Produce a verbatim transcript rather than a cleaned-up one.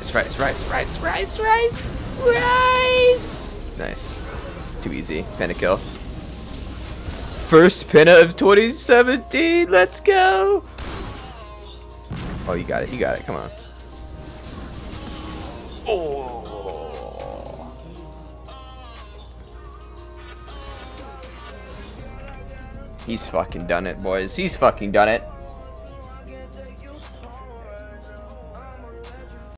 rice, rice, rice, rice, rice, rice, rice. Nice. Too easy. Penta kill. First Penta of twenty seventeen. Let's go. Oh, you got it. You got it. Come on. Oh. He's fucking done it, boys. He's fucking done it.